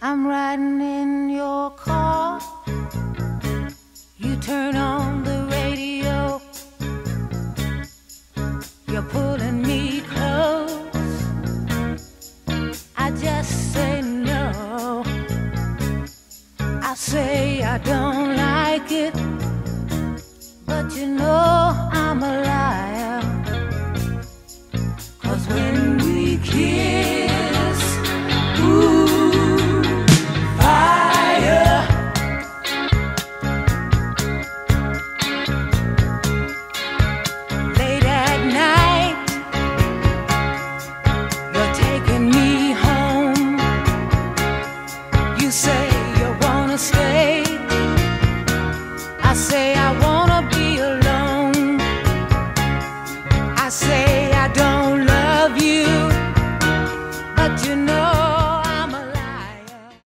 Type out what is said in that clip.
I'm riding in your car. You turn on the radio. You're pulling me close. I just say no. I say I don't like it, but you know